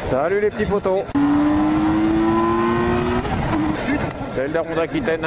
Salut les petits potos. Celle de la Ronde Aquitaine.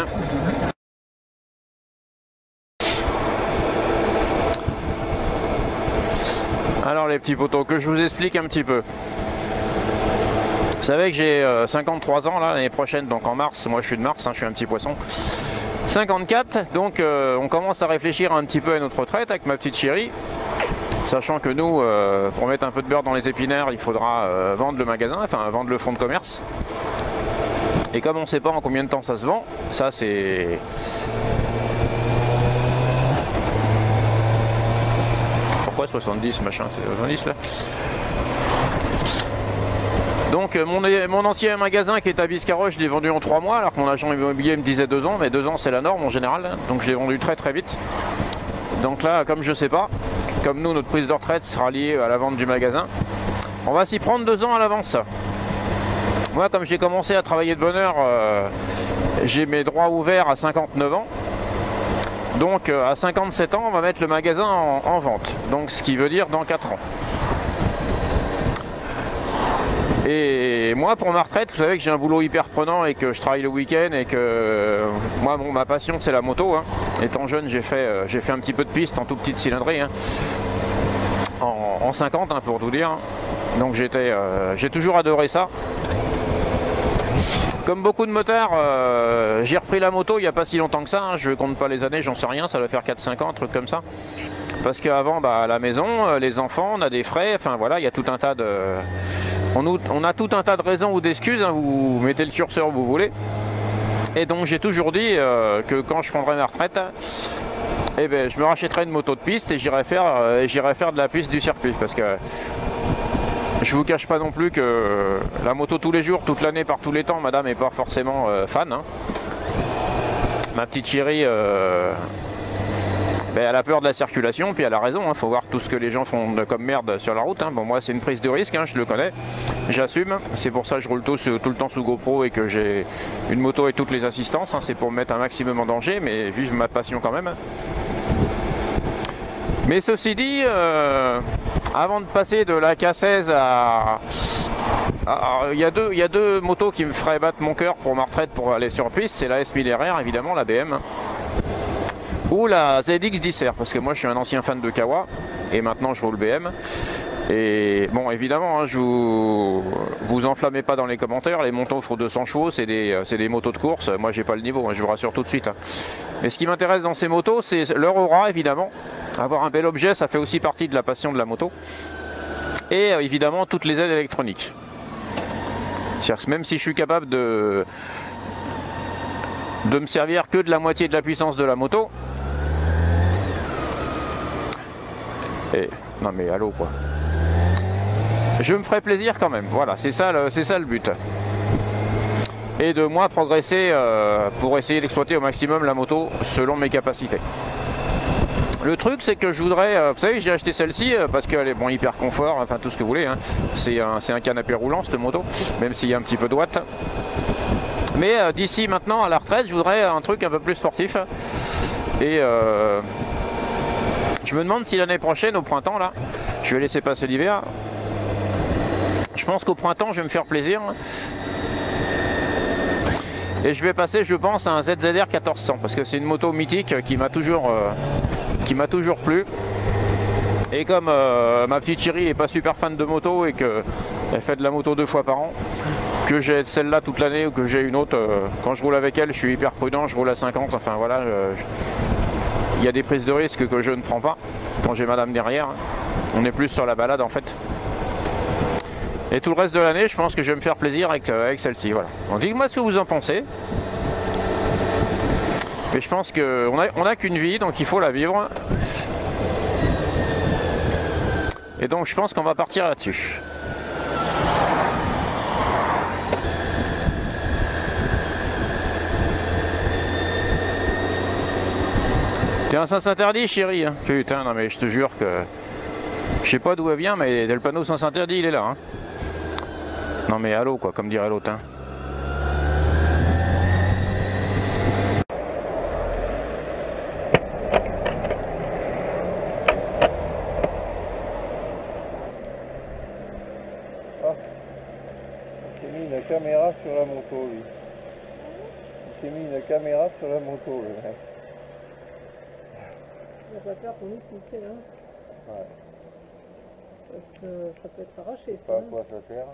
Alors les petits potos, que je vous explique un petit peu. Vous savez que j'ai 53 ans là l'année prochaine, donc en mars, moi je suis de mars, hein, je suis un petit poisson. 54, donc on commence à réfléchir un petit peu à notre retraite avec ma petite chérie. Sachant que nous, pour mettre un peu de beurre dans les épinards, il faudra vendre le magasin, enfin vendre le fonds de commerce. Et comme on ne sait pas en combien de temps ça se vend, ça c'est... Pourquoi 70 machin, c'est 70 là? Donc mon ancien magasin qui est à Biscarrosse, je l'ai vendu en 3 mois, alors que mon agent immobilier me disait 2 ans, mais 2 ans c'est la norme en général, donc je l'ai vendu très très vite. Donc là, comme je sais pas, comme nous, notre prise de retraite sera liée à la vente du magasin, on va s'y prendre 2 ans à l'avance. Moi, comme j'ai commencé à travailler de bonne heure, j'ai mes droits ouverts à 59 ans. Donc à 57 ans, on va mettre le magasin en vente. Donc ce qui veut dire dans 4 ans. Et moi, pour ma retraite, vous savez que j'ai un boulot hyper prenant et que je travaille le week-end et que moi, bon, ma passion, c'est la moto. Hein. Étant jeune, j'ai fait un petit peu de piste en tout petite cylindrée, hein. En 50, hein, pour tout dire. Donc j'ai toujours adoré ça. Comme beaucoup de motards, j'ai repris la moto il n'y a pas si longtemps que ça. Hein. Je ne compte pas les années, j'en sais rien, ça doit faire 4-5 ans, un truc comme ça. Parce qu'avant, bah, à la maison, les enfants, on a des frais, enfin voilà, il y a tout un tas de... On a tout un tas de raisons ou d'excuses, hein, vous mettez le curseur où vous voulez. Et donc j'ai toujours dit que quand je prendrai ma retraite, eh ben, je me rachèterai une moto de piste et j'irai faire de la piste du circuit. Parce que je vous cache pas non plus que la moto tous les jours, toute l'année, par tous les temps, madame n'est pas forcément fan. Hein. Ma petite chérie... ben, elle a peur de la circulation, puis elle a raison, il faut voir tout ce que les gens font comme merde sur la route. Hein. Bon, moi c'est une prise de risque, hein, je le connais, j'assume, c'est pour ça que je roule tout le temps sous GoPro et que j'ai une moto et toutes les assistances, hein. C'est pour me mettre un maximum en danger, mais vive ma passion quand même. Mais ceci dit, avant de passer de la K16 à... Il y a deux motos qui me feraient battre mon cœur pour ma retraite pour aller sur piste, c'est la S1000RR évidemment, la BM. Ou la ZX10R, parce que moi je suis un ancien fan de Kawa et maintenant je roule BM. Et bon, évidemment, hein, vous enflammez pas dans les commentaires, les motos font 200 chevaux, c'est des motos de course. Moi j'ai pas le niveau, hein, je vous rassure tout de suite. Hein. Mais ce qui m'intéresse dans ces motos, c'est leur aura évidemment. Avoir un bel objet, ça fait aussi partie de la passion de la moto. Et évidemment toutes les aides électroniques. C'est-à-dire que même si je suis capable de me servir que de la moitié de la puissance de la moto. Et, non mais allô quoi. Je me ferai plaisir quand même, voilà, c'est ça le but. Et de moi progresser pour essayer d'exploiter au maximum la moto selon mes capacités. Le truc c'est que je voudrais, vous savez j'ai acheté celle-ci parce qu'elle est bon, hyper confort, enfin tout ce que vous voulez, hein. C'est un canapé roulant cette moto, même s'il y a un petit peu de watts. Mais d'ici maintenant à la retraite, je voudrais un truc un peu plus sportif. Et je me demande si l'année prochaine, au printemps, là, je vais laisser passer l'hiver. Je pense qu'au printemps, je vais me faire plaisir. Et je vais passer, je pense, à un ZZR 1400. Parce que c'est une moto mythique qui m'a toujours plu. Et comme ma petite chérie n'est pas super fan de moto et qu'elle fait de la moto 2 fois par an, que j'ai celle-là toute l'année ou que j'ai une autre, quand je roule avec elle, je suis hyper prudent, je roule à 50, enfin voilà, il y a des prises de risque que je ne prends pas quand j'ai madame derrière. On est plus sur la balade en fait. Et tout le reste de l'année, je pense que je vais me faire plaisir avec celle-ci. Voilà. Donc dites-moi ce que vous en pensez. Mais je pense qu'on a qu'une vie, donc il faut la vivre. Et donc je pense qu'on va partir là-dessus. T'es un sens interdit, chérie. Hein. Putain, non mais je te jure que... Je sais pas d'où elle vient, mais le panneau sens interdit, il est là. Hein. Non mais allô, quoi, comme dirait l'autre. Hein. mis une caméra sur la moto, lui. Il s'est mis une caméra sur la moto, le mec. On va pas faire ton outil, là. Ouais. Parce que ça peut être arraché, Je sais ça. pas à quoi ça sert.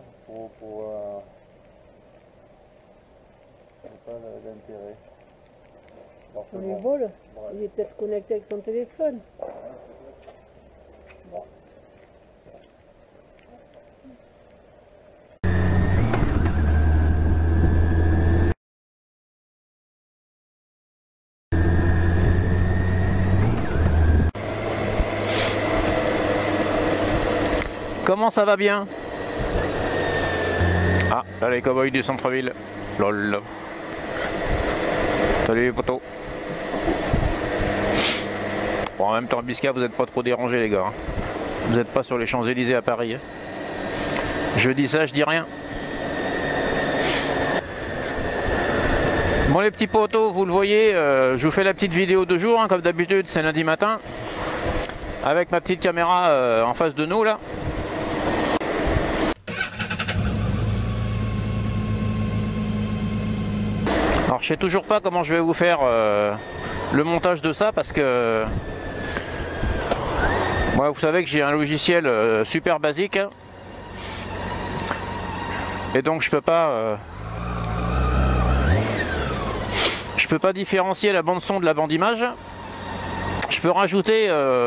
C'est pas l'intérêt. Bon, On c'est les bon. vole. Ouais. Il est peut-être connecté avec son téléphone. Bon. Comment ça va bien? Ah, là les cow-boys du centre-ville. Lol. Salut les potos. Bon, en même temps, Bisca, vous n'êtes pas trop dérangés les gars. Hein. Vous n'êtes pas sur les Champs-Élysées à Paris. Hein. Je dis ça, je dis rien. Bon les petits potos, vous le voyez, je vous fais la petite vidéo de jour, hein, comme d'habitude, c'est lundi matin. Avec ma petite caméra en face de nous là. Alors je sais toujours pas comment je vais vous faire le montage de ça parce que moi vous savez que j'ai un logiciel super basique hein, et donc je peux pas différencier la bande son de la bande image. Je peux rajouter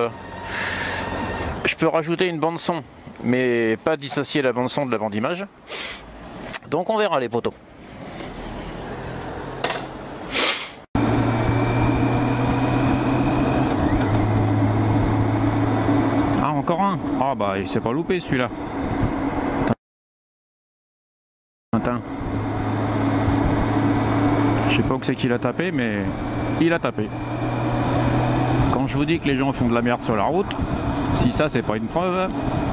une bande son mais pas dissocier la bande son de la bande image. Donc on verra les potos. Encore un. Ah bah il s'est pas loupé celui-là. Attends. Je sais pas où c'est qu'il a tapé mais il a tapé. Quand je vous dis que les gens font de la merde sur la route, si ça c'est pas une preuve.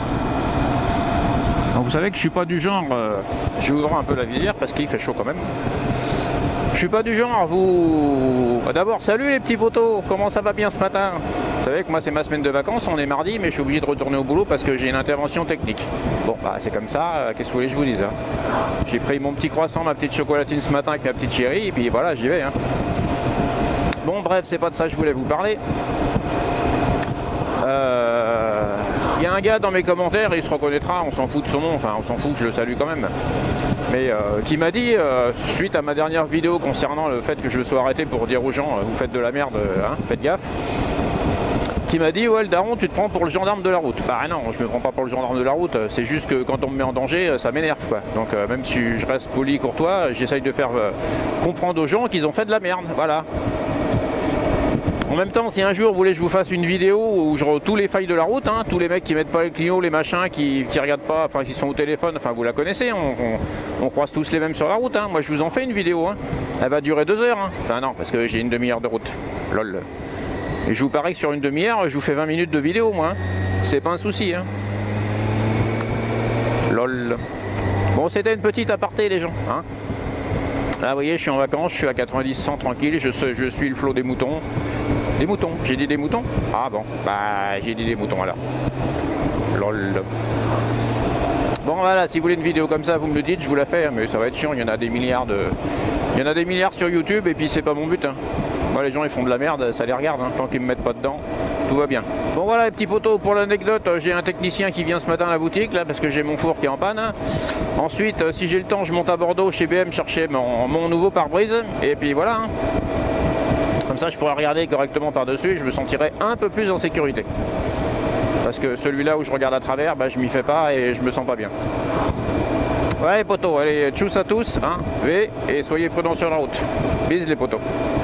Alors, vous savez que je suis pas du genre, je vais ouvrir un peu la visière parce qu'il fait chaud quand même. Je suis pas du genre à vous... D'abord salut les petits potos, comment ça va bien ce matin? Vous savez que moi c'est ma semaine de vacances, on est mardi mais je suis obligé de retourner au boulot parce que j'ai une intervention technique. Bon bah c'est comme ça, qu'est-ce que vous voulez que je vous dise hein. J'ai pris mon petit croissant, ma petite chocolatine ce matin avec ma petite chérie et puis voilà j'y vais hein. Bon bref c'est pas de ça que je voulais vous parler. Il y a un gars dans mes commentaires, il se reconnaîtra, on s'en fout de son nom, enfin on s'en fout, je le salue quand même. Mais qui m'a dit, suite à ma dernière vidéo concernant le fait que je sois arrêté pour dire aux gens, vous faites de la merde, hein, faites gaffe. Qui m'a dit, ouais le daron tu te prends pour le gendarme de la route. Bah non, je me prends pas pour le gendarme de la route, c'est juste que quand on me met en danger, ça m'énerve quoi. Donc même si je reste poli, courtois, j'essaye de faire comprendre aux gens qu'ils ont fait de la merde, voilà. En même temps, si un jour vous voulez que je vous fasse une vidéo où je tous les failles de la route, hein, tous les mecs qui mettent pas les clignots, les machins, qui regardent pas, enfin qui sont au téléphone, enfin vous la connaissez, on croise tous les mêmes sur la route. Hein. Moi je vous en fais une vidéo, hein. Elle va durer 2 heures. Hein. Enfin non, parce que j'ai une demi-heure de route. Lol. Et je vous parie que sur une demi-heure, je vous fais 20 minutes de vidéo, moi. Hein. C'est pas un souci. Hein. Lol. Bon, c'était une petite aparté, les gens. Hein. Là, vous voyez, je suis en vacances, je suis à 90-100 tranquille, je suis le flot des moutons. Des moutons, j'ai dit des moutons? Ah bon, bah j'ai dit des moutons alors. Lol. Bon voilà, si vous voulez une vidéo comme ça, vous me le dites, je vous la fais, mais ça va être chiant, il y en a des milliards sur YouTube et puis c'est pas mon but. Hein. Moi les gens ils font de la merde, ça les regarde, hein. Tant qu'ils me mettent pas dedans, tout va bien. Bon voilà les petits potos, pour l'anecdote, j'ai un technicien qui vient ce matin à la boutique là parce que j'ai mon four qui est en panne. Ensuite, si j'ai le temps, je monte à Bordeaux chez BM chercher mon nouveau pare-brise et puis voilà. Hein. Comme ça je pourrais regarder correctement par-dessus et je me sentirais un peu plus en sécurité. Parce que celui-là où je regarde à travers, bah, je m'y fais pas et je me sens pas bien. Ouais potos, allez, tchuss à tous, hein, et soyez prudents sur la route. Bis les potos.